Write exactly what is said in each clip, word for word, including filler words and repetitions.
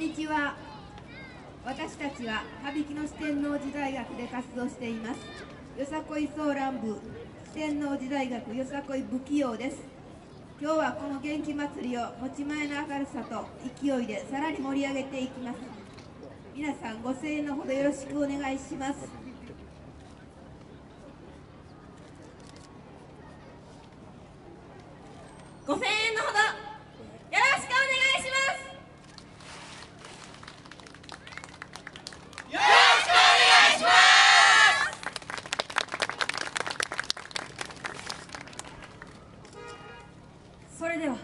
にちは。私たちは羽曳野四天王寺大学で活動していますよさこいソーラン部四天王寺大学よさこい部器用です。今日はこの元気祭りを持ち前の明るさと勢いでさらに盛り上げていきます。皆さんご声援のほどよろしくお願いします。 ご声援のほどよろしくお願いします。 よろしくお願いします。 それでは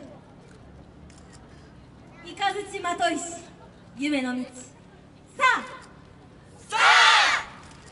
雷まといし夢の道、さあさあ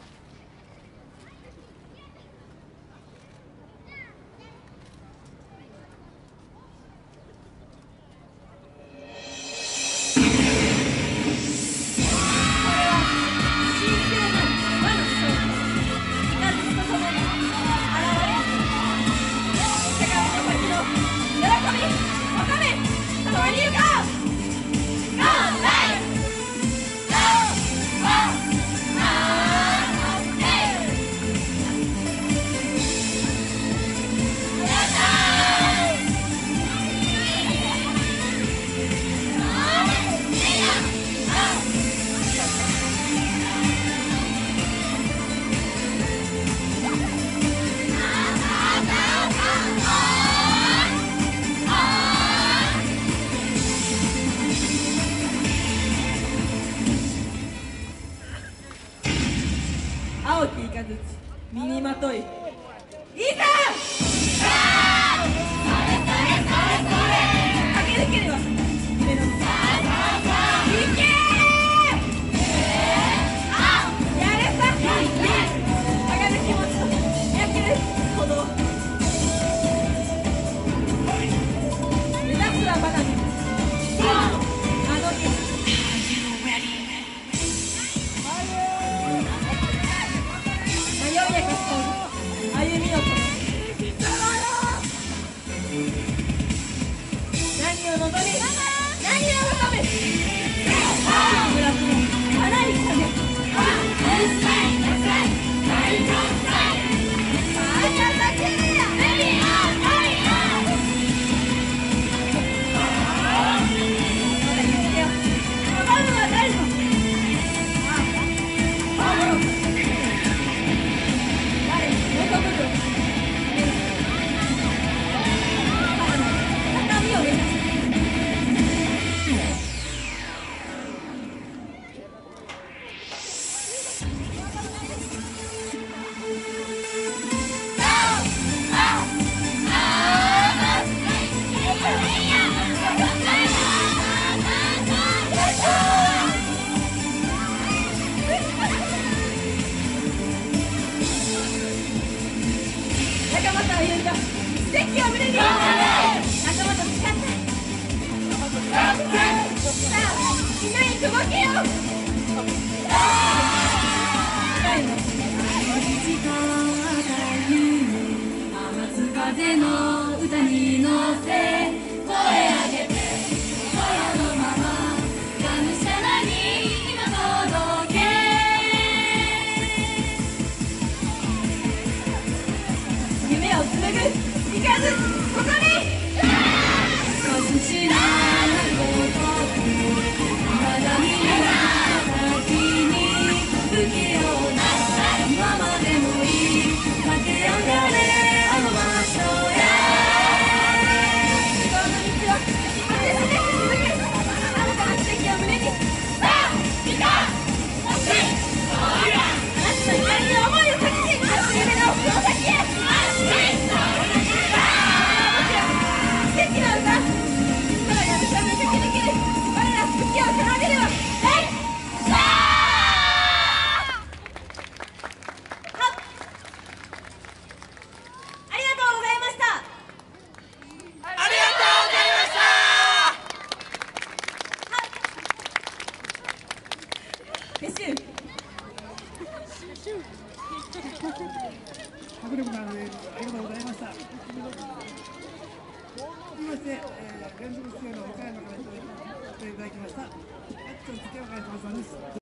青き雷身にまといいざ駆け抜ければ夢の道、いけーやれさ上がる気持ちと焼ける鼓動、目指すはまだ見あの日迷いやけした歩みのと何を望み何を求め村の花い風仲間と歩んだ奇跡を胸に仲間と誓ったさあみんなに動けよ雨津風の歌に乗せ声上げて空のままがむしゃらに今届け夢をつなぐ行かずここに少し知らないことまだ見ぬ先に不器用なままでもいい駆け上がれあの場所へこの道は果てしなく続くあなたの奇跡を胸にさあ行こうあなたの光に思いをかけて夢のその先へ奇跡の歌空やむしゃぶ駆け抜ける我ら武器を奏でるわ迫力のある映像ありがとうございました。続きまして、えー、連続出演の岡山からいただきます。 ていただきました。えっと、竹岡康正さんです。